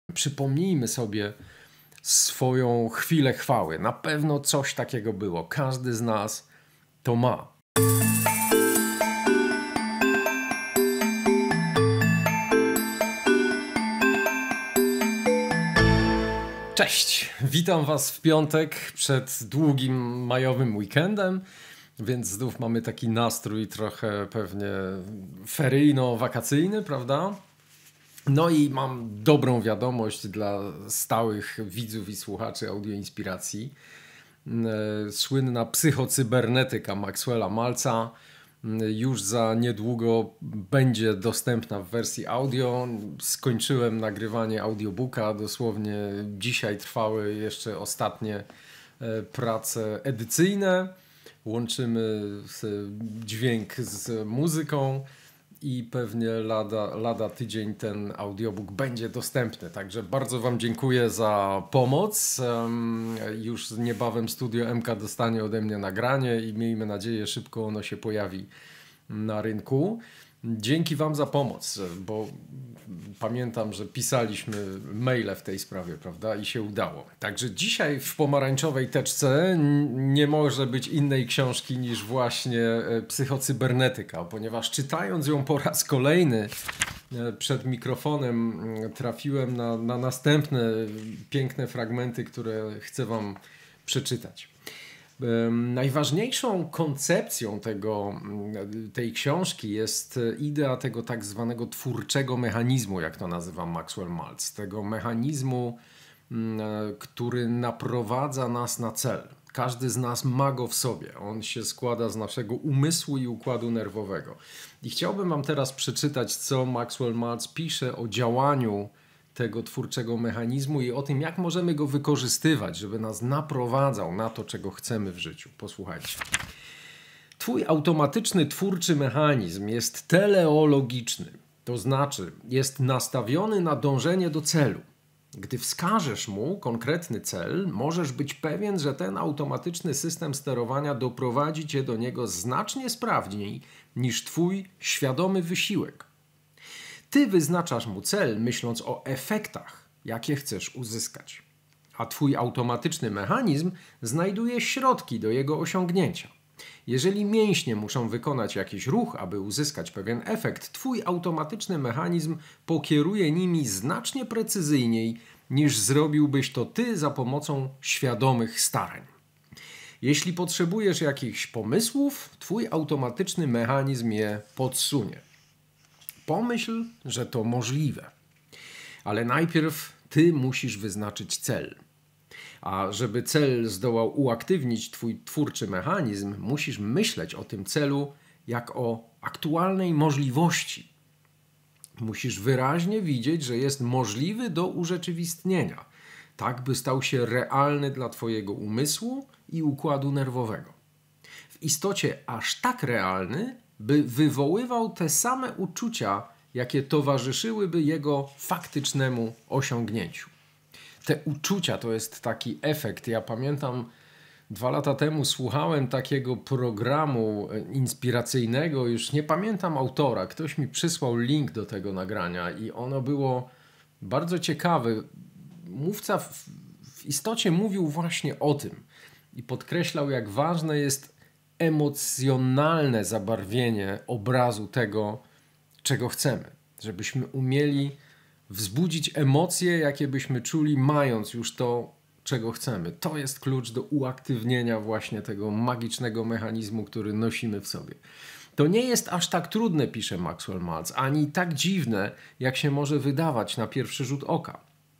Przypomnijmy sobie swoją chwilę chwały. Na pewno coś takiego było. Każdy z nas to ma. Cześć! Witam Was w piątek przed długim majowym weekendem, więc znów mamy taki nastrój trochę pewnie feryjno-wakacyjny, prawda? No i mam dobrą wiadomość dla stałych widzów i słuchaczy Audioinspiracji. Słynna psychocybernetyka Maxwella Maltza już za niedługo będzie dostępna w wersji audio. Skończyłem nagrywanie audiobooka, dosłownie dzisiaj trwały jeszcze ostatnie prace edycyjne. Łączymy dźwięk z muzyką i pewnie lada tydzień ten audiobook będzie dostępny. Także bardzo Wam dziękuję za pomoc. Już niebawem Studio MK dostanie ode mnie nagranie i miejmy nadzieję, szybko ono się pojawi na rynku. Dzięki Wam za pomoc, bo pamiętam, że pisaliśmy maile w tej sprawie, prawda? I się udało. Także dzisiaj w pomarańczowej teczce nie może być innej książki niż właśnie Psychocybernetyka, ponieważ czytając ją po raz kolejny przed mikrofonem trafiłem na następne piękne fragmenty, które chcę Wam przeczytać. Najważniejszą koncepcją tej książki jest idea tego tak zwanego twórczego mechanizmu, jak to nazywa Maxwell Maltz. Tego mechanizmu, który naprowadza nas na cel. Każdy z nas ma go w sobie. On się składa z naszego umysłu i układu nerwowego. I chciałbym Wam teraz przeczytać, co Maxwell Maltz pisze o działaniu tego twórczego mechanizmu i o tym, jak możemy go wykorzystywać, żeby nas naprowadzał na to, czego chcemy w życiu. Posłuchajcie. Twój automatyczny twórczy mechanizm jest teleologiczny, to znaczy jest nastawiony na dążenie do celu. Gdy wskażesz mu konkretny cel, możesz być pewien, że ten automatyczny system sterowania doprowadzi cię do niego znacznie sprawniej niż twój świadomy wysiłek. Ty wyznaczasz mu cel, myśląc o efektach, jakie chcesz uzyskać, a twój automatyczny mechanizm znajduje środki do jego osiągnięcia. Jeżeli mięśnie muszą wykonać jakiś ruch, aby uzyskać pewien efekt, twój automatyczny mechanizm pokieruje nimi znacznie precyzyjniej, niż zrobiłbyś to ty za pomocą świadomych starań. Jeśli potrzebujesz jakichś pomysłów, twój automatyczny mechanizm je podsunie. Pomyśl, że to możliwe, ale najpierw ty musisz wyznaczyć cel. A żeby cel zdołał uaktywnić twój twórczy mechanizm, musisz myśleć o tym celu jak o aktualnej możliwości. Musisz wyraźnie widzieć, że jest możliwy do urzeczywistnienia, tak by stał się realny dla twojego umysłu i układu nerwowego. W istocie aż tak realny, by wywoływał te same uczucia, jakie towarzyszyłyby jego faktycznemu osiągnięciu. Te uczucia to jest taki efekt. Ja pamiętam 2 lata temu słuchałem takiego programu inspiracyjnego, już nie pamiętam autora, ktoś mi przysłał link do tego nagrania i ono było bardzo ciekawe. Mówca w istocie mówił właśnie o tym i podkreślał, jak ważne jest emocjonalne zabarwienie obrazu tego, czego chcemy. Żebyśmy umieli wzbudzić emocje, jakie byśmy czuli, mając już to, czego chcemy. To jest klucz do uaktywnienia właśnie tego magicznego mechanizmu, który nosimy w sobie. To nie jest aż tak trudne, pisze Maxwell Maltz, ani tak dziwne, jak się może wydawać na pierwszy rzut oka.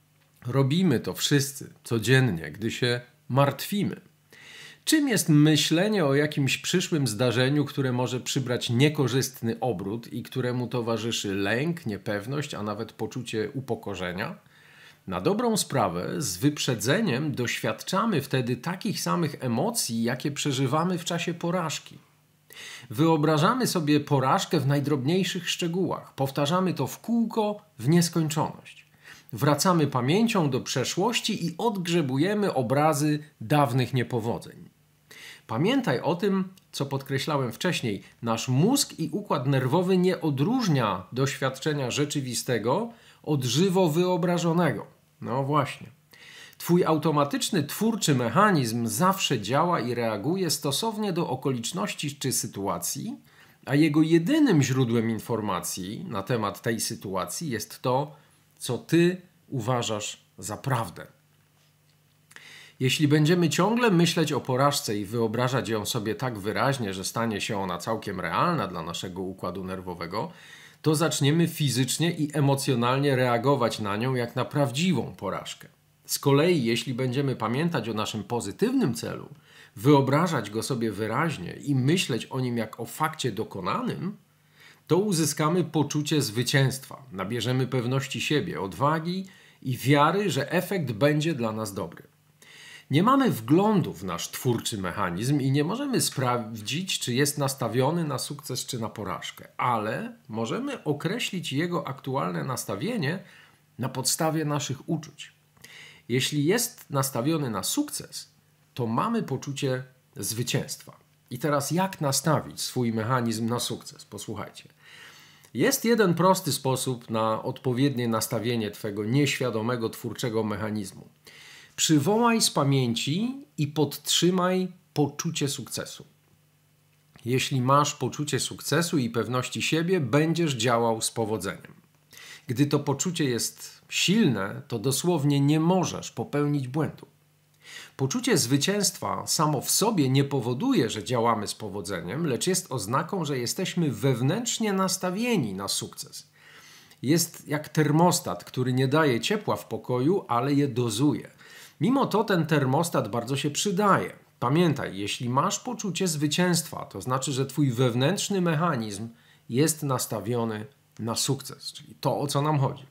Robimy to wszyscy codziennie, gdy się martwimy. Czym jest myślenie o jakimś przyszłym zdarzeniu, które może przybrać niekorzystny obrót i któremu towarzyszy lęk, niepewność, a nawet poczucie upokorzenia? Na dobrą sprawę, z wyprzedzeniem doświadczamy wtedy takich samych emocji, jakie przeżywamy w czasie porażki. Wyobrażamy sobie porażkę w najdrobniejszych szczegółach. Powtarzamy to w kółko w nieskończoność. Wracamy pamięcią do przeszłości i odgrzebujemy obrazy dawnych niepowodzeń. Pamiętaj o tym, co podkreślałem wcześniej. Nasz mózg i układ nerwowy nie odróżnia doświadczenia rzeczywistego od żywo wyobrażonego. No właśnie. Twój automatyczny, twórczy mechanizm zawsze działa i reaguje stosownie do okoliczności czy sytuacji, a jego jedynym źródłem informacji na temat tej sytuacji jest to, co ty uważasz za prawdę. Jeśli będziemy ciągle myśleć o porażce i wyobrażać ją sobie tak wyraźnie, że stanie się ona całkiem realna dla naszego układu nerwowego, to zaczniemy fizycznie i emocjonalnie reagować na nią jak na prawdziwą porażkę. Z kolei, jeśli będziemy pamiętać o naszym pozytywnym celu, wyobrażać go sobie wyraźnie i myśleć o nim jak o fakcie dokonanym, to uzyskamy poczucie zwycięstwa, nabierzemy pewności siebie, odwagi i wiary, że efekt będzie dla nas dobry. Nie mamy wglądu w nasz twórczy mechanizm i nie możemy sprawdzić, czy jest nastawiony na sukces czy na porażkę, ale możemy określić jego aktualne nastawienie na podstawie naszych uczuć. Jeśli jest nastawiony na sukces, to mamy poczucie zwycięstwa. I teraz jak nastawić swój mechanizm na sukces? Posłuchajcie. Jest jeden prosty sposób na odpowiednie nastawienie twego nieświadomego twórczego mechanizmu. Przywołaj z pamięci i podtrzymaj poczucie sukcesu. Jeśli masz poczucie sukcesu i pewności siebie, będziesz działał z powodzeniem. Gdy to poczucie jest silne, to dosłownie nie możesz popełnić błędu. Poczucie zwycięstwa samo w sobie nie powoduje, że działamy z powodzeniem, lecz jest oznaką, że jesteśmy wewnętrznie nastawieni na sukces. Jest jak termostat, który nie daje ciepła w pokoju, ale je dozuje. Mimo to ten termostat bardzo się przydaje. Pamiętaj, jeśli masz poczucie zwycięstwa, to znaczy, że twój wewnętrzny mechanizm jest nastawiony na sukces, czyli to, o co nam chodzi.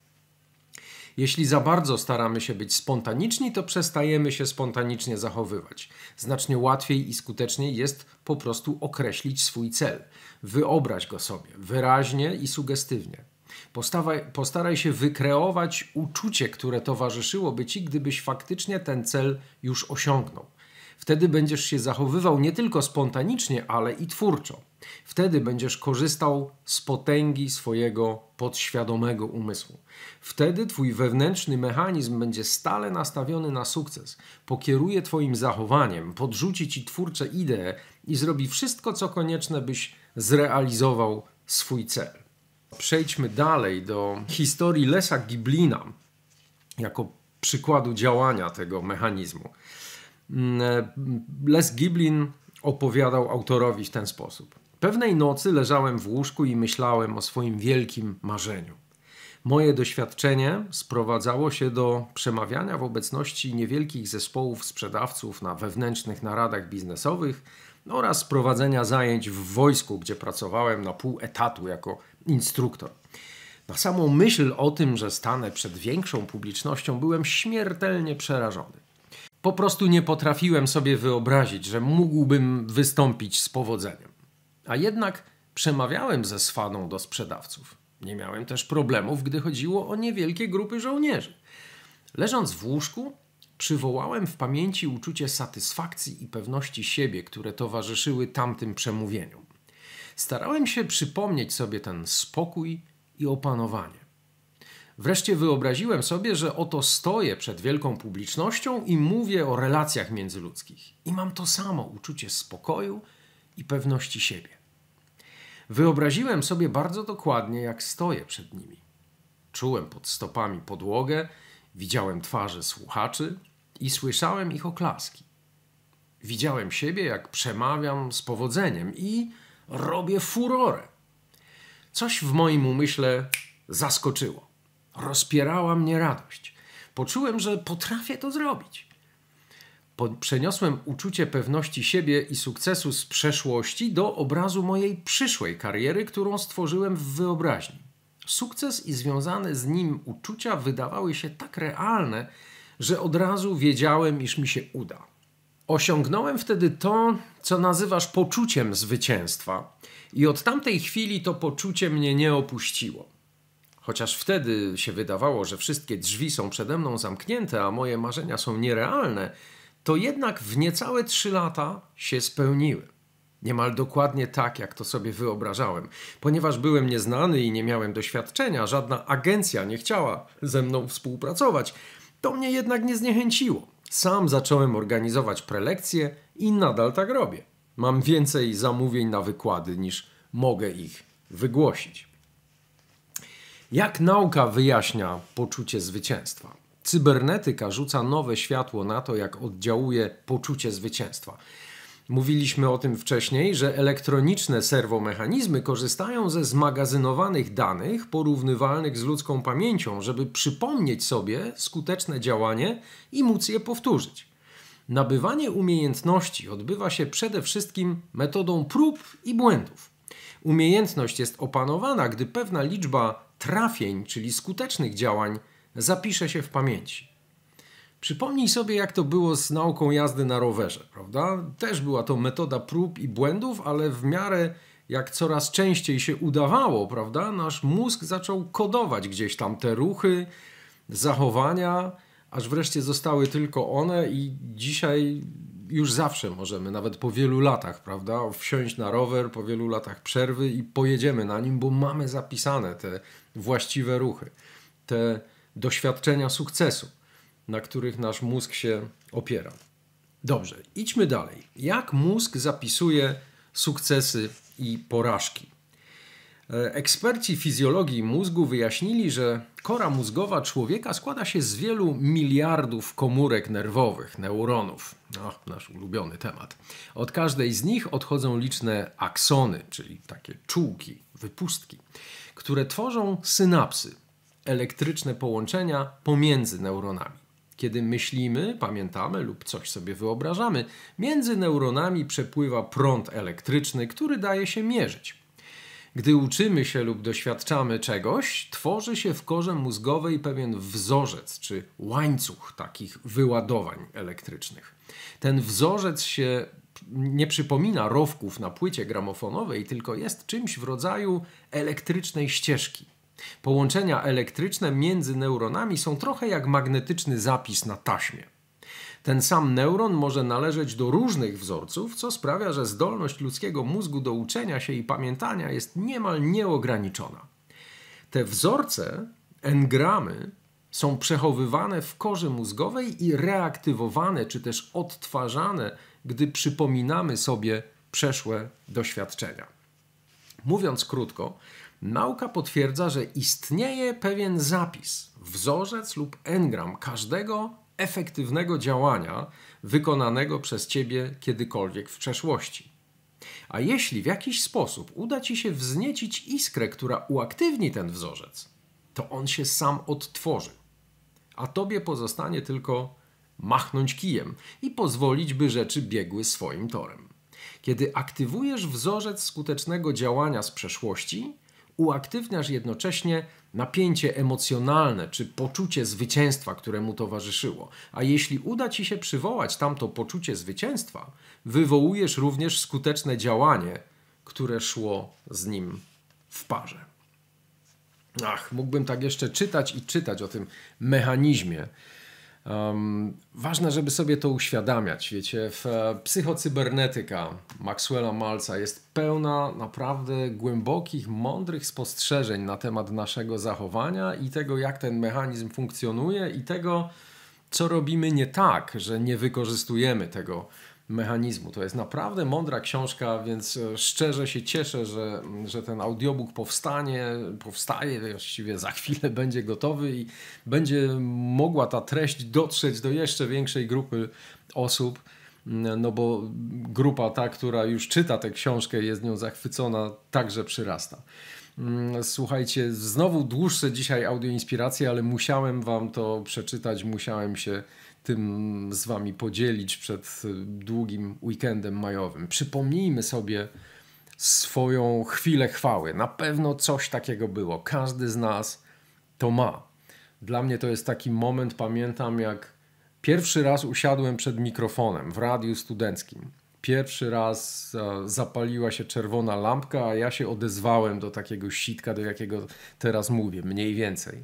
Jeśli za bardzo staramy się być spontaniczni, to przestajemy się spontanicznie zachowywać. Znacznie łatwiej i skuteczniej jest po prostu określić swój cel. Wyobraź go sobie wyraźnie i sugestywnie. Postaraj się wykreować uczucie, które towarzyszyłoby ci, gdybyś faktycznie ten cel już osiągnął. Wtedy będziesz się zachowywał nie tylko spontanicznie, ale i twórczo. Wtedy będziesz korzystał z potęgi swojego podświadomego umysłu. Wtedy twój wewnętrzny mechanizm będzie stale nastawiony na sukces, pokieruje twoim zachowaniem, podrzuci ci twórcze idee i zrobi wszystko, co konieczne, byś zrealizował swój cel. Przejdźmy dalej do historii Lesa Giblina jako przykładu działania tego mechanizmu. Les Giblin opowiadał autorowi w ten sposób. Pewnej nocy leżałem w łóżku i myślałem o swoim wielkim marzeniu. Moje doświadczenie sprowadzało się do przemawiania w obecności niewielkich zespołów sprzedawców na wewnętrznych naradach biznesowych oraz prowadzenia zajęć w wojsku, gdzie pracowałem na pół etatu jako instruktor. Na samą myśl o tym, że stanę przed większą publicznością, byłem śmiertelnie przerażony. Po prostu nie potrafiłem sobie wyobrazić, że mógłbym wystąpić z powodzeniem. A jednak przemawiałem ze swadą do sprzedawców. Nie miałem też problemów, gdy chodziło o niewielkie grupy żołnierzy. Leżąc w łóżku, przywołałem w pamięci uczucie satysfakcji i pewności siebie, które towarzyszyły tamtym przemówieniom. Starałem się przypomnieć sobie ten spokój i opanowanie. Wreszcie wyobraziłem sobie, że oto stoję przed wielką publicznością i mówię o relacjach międzyludzkich. I mam to samo uczucie spokoju i pewności siebie. Wyobraziłem sobie bardzo dokładnie, jak stoję przed nimi. Czułem pod stopami podłogę, widziałem twarze słuchaczy i słyszałem ich oklaski. Widziałem siebie, jak przemawiam z powodzeniem i robię furorę. Coś w moim umyśle zaskoczyło. Rozpierała mnie radość. Poczułem, że potrafię to zrobić. Przeniosłem uczucie pewności siebie i sukcesu z przeszłości do obrazu mojej przyszłej kariery, którą stworzyłem w wyobraźni. Sukces i związane z nim uczucia wydawały się tak realne, że od razu wiedziałem, iż mi się uda. Osiągnąłem wtedy to, co nazywasz poczuciem zwycięstwa i od tamtej chwili to poczucie mnie nie opuściło. Chociaż wtedy się wydawało, że wszystkie drzwi są przede mną zamknięte, a moje marzenia są nierealne, to jednak w niecałe 3 lata się spełniły. Niemal dokładnie tak, jak to sobie wyobrażałem. Ponieważ byłem nieznany i nie miałem doświadczenia, żadna agencja nie chciała ze mną współpracować. To mnie jednak nie zniechęciło. Sam zacząłem organizować prelekcje i nadal tak robię. Mam więcej zamówień na wykłady niż mogę ich wygłosić. Jak nauka wyjaśnia poczucie zwycięstwa? Cybernetyka rzuca nowe światło na to, jak oddziałuje poczucie zwycięstwa. Mówiliśmy o tym wcześniej, że elektroniczne serwomechanizmy korzystają ze zmagazynowanych danych porównywalnych z ludzką pamięcią, żeby przypomnieć sobie skuteczne działanie i móc je powtórzyć. Nabywanie umiejętności odbywa się przede wszystkim metodą prób i błędów. Umiejętność jest opanowana, gdy pewna liczba trafień, czyli skutecznych działań, zapisze się w pamięci. Przypomnij sobie, jak to było z nauką jazdy na rowerze, prawda? Też była to metoda prób i błędów, ale w miarę jak coraz częściej się udawało, prawda? Nasz mózg zaczął kodować gdzieś tam te ruchy, zachowania, aż wreszcie zostały tylko one i dzisiaj już zawsze możemy, nawet po wielu latach, prawda? Wsiąść na rower po wielu latach przerwy i pojedziemy na nim, bo mamy zapisane te właściwe ruchy, te doświadczenia sukcesu, na których nasz mózg się opiera. Dobrze, idźmy dalej. Jak mózg zapisuje sukcesy i porażki? Eksperci fizjologii mózgu wyjaśnili, że kora mózgowa człowieka składa się z wielu miliardów komórek nerwowych, neuronów. Nasz ulubiony temat. Od każdej z nich odchodzą liczne aksony, czyli takie czułki, wypustki, które tworzą synapsy, elektryczne połączenia pomiędzy neuronami. Kiedy myślimy, pamiętamy lub coś sobie wyobrażamy, między neuronami przepływa prąd elektryczny, który daje się mierzyć. Gdy uczymy się lub doświadczamy czegoś, tworzy się w korze mózgowej pewien wzorzec czy łańcuch takich wyładowań elektrycznych. Ten wzorzec się nie przypomina rowków na płycie gramofonowej, tylko jest czymś w rodzaju elektrycznej ścieżki. Połączenia elektryczne między neuronami są trochę jak magnetyczny zapis na taśmie. Ten sam neuron może należeć do różnych wzorców, co sprawia, że zdolność ludzkiego mózgu do uczenia się i pamiętania jest niemal nieograniczona. Te wzorce, engramy, są przechowywane w korze mózgowej i reaktywowane czy też odtwarzane, gdy przypominamy sobie przeszłe doświadczenia. Mówiąc krótko, nauka potwierdza, że istnieje pewien zapis, wzorzec lub engram każdego efektywnego działania wykonanego przez Ciebie kiedykolwiek w przeszłości. A jeśli w jakiś sposób uda Ci się wzniecić iskrę, która uaktywni ten wzorzec, to on się sam odtworzy. A Tobie pozostanie tylko machnąć kijem i pozwolić, by rzeczy biegły swoim torem. Kiedy aktywujesz wzorzec skutecznego działania z przeszłości, uaktywniasz jednocześnie napięcie emocjonalne czy poczucie zwycięstwa, któremu towarzyszyło. A jeśli uda Ci się przywołać tamto poczucie zwycięstwa, wywołujesz również skuteczne działanie, które szło z nim w parze. Mógłbym tak jeszcze czytać i czytać o tym mechanizmie. Ważne, żeby sobie to uświadamiać. Wiecie, psychocybernetyka Maxwella Maltza jest pełna naprawdę głębokich, mądrych spostrzeżeń na temat naszego zachowania i tego, jak ten mechanizm funkcjonuje i tego, co robimy nie tak, że nie wykorzystujemy tego mechanizmu. To jest naprawdę mądra książka, więc szczerze się cieszę, że ten audiobook powstaje, właściwie za chwilę będzie gotowy i będzie mogła ta treść dotrzeć do jeszcze większej grupy osób, no bo grupa ta, która już czyta tę książkę, jest nią zachwycona, także przyrasta. Słuchajcie, znowu dłuższe dzisiaj audioinspiracje, ale musiałem wam to przeczytać, musiałem się tym z wami podzielić przed długim weekendem majowym. Przypomnijmy sobie swoją chwilę chwały. Na pewno coś takiego było. Każdy z nas to ma. Dla mnie to jest taki moment, pamiętam jak pierwszy raz usiadłem przed mikrofonem w radiu studenckim. Pierwszy raz zapaliła się czerwona lampka, a ja się odezwałem do takiego sitka, do jakiego teraz mówię, mniej więcej.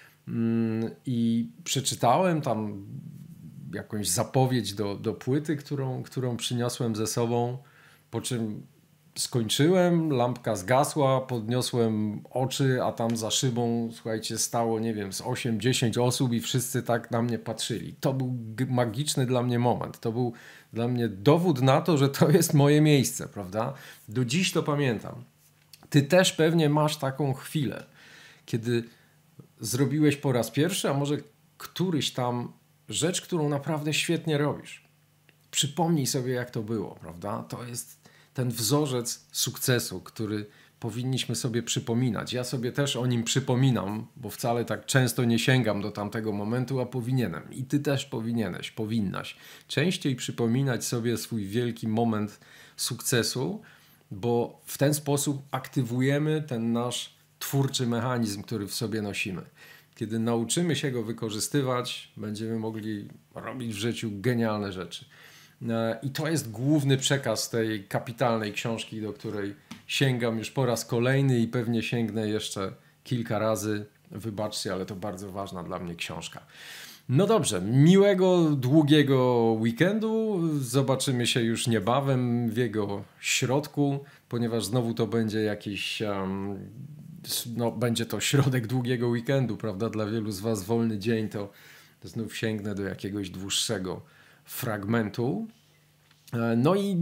I przeczytałem tam jakąś zapowiedź do płyty, którą przyniosłem ze sobą. Po czym skończyłem, lampka zgasła, podniosłem oczy, a tam za szybą, słuchajcie, stało, nie wiem, z 8-10 osób i wszyscy tak na mnie patrzyli. To był magiczny dla mnie moment. To był dla mnie dowód na to, że to jest moje miejsce, prawda? Do dziś to pamiętam. Ty też pewnie masz taką chwilę, kiedy zrobiłeś po raz pierwszy, a może któryś tam rzecz, którą naprawdę świetnie robisz. Przypomnij sobie, jak to było, prawda? To jest ten wzorzec sukcesu, który powinniśmy sobie przypominać. Ja sobie też o nim przypominam, bo wcale tak często nie sięgam do tamtego momentu, a powinienem. I ty też powinieneś, powinnaś częściej przypominać sobie swój wielki moment sukcesu, bo w ten sposób aktywujemy ten nasz twórczy mechanizm, który w sobie nosimy. Kiedy nauczymy się go wykorzystywać, będziemy mogli robić w życiu genialne rzeczy. I to jest główny przekaz tej kapitalnej książki, do której sięgam już po raz kolejny i pewnie sięgnę jeszcze kilka razy. Wybaczcie, ale to bardzo ważna dla mnie książka. No dobrze, miłego, długiego weekendu. Zobaczymy się już niebawem w jego środku, ponieważ znowu to będzie jakiś... będzie to środek długiego weekendu, prawda? Dla wielu z was wolny dzień, to znów sięgnę do jakiegoś dłuższego fragmentu. No i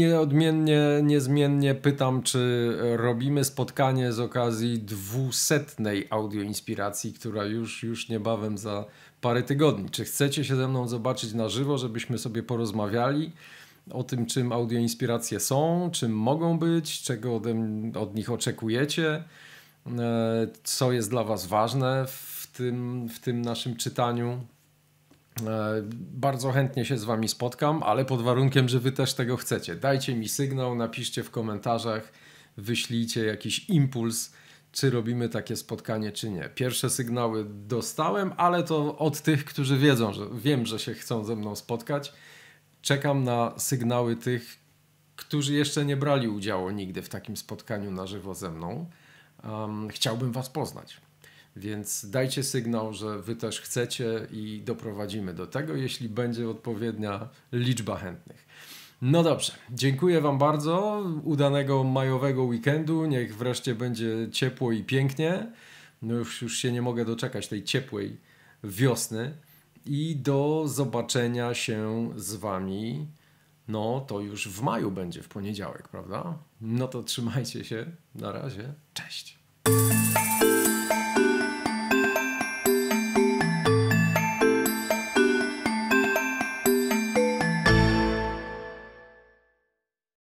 niezmiennie pytam, czy robimy spotkanie z okazji 200. audioinspiracji, która już niebawem za parę tygodni. Czy chcecie się ze mną zobaczyć na żywo, żebyśmy sobie porozmawiali o tym, czym audioinspiracje są, czym mogą być, czego od nich oczekujecie, co jest dla was ważne w tym naszym czytaniu. Bardzo chętnie się z wami spotkam, ale pod warunkiem, że wy też tego chcecie. Dajcie mi sygnał, napiszcie w komentarzach, wyślijcie jakiś impuls, czy robimy takie spotkanie, czy nie. Pierwsze sygnały dostałem, ale to od tych, którzy wiedzą, że wiem, że się chcą ze mną spotkać. Czekam na sygnały tych, którzy jeszcze nie brali udziału nigdy w takim spotkaniu na żywo ze mną. Chciałbym was poznać. Więc dajcie sygnał, że wy też chcecie i doprowadzimy do tego, jeśli będzie odpowiednia liczba chętnych. No dobrze, dziękuję wam bardzo. Udanego majowego weekendu. Niech wreszcie będzie ciepło i pięknie. No już się nie mogę doczekać tej ciepłej wiosny. I do zobaczenia się z wami. No to już w maju będzie, w poniedziałek, prawda? No to trzymajcie się. Na razie. Cześć.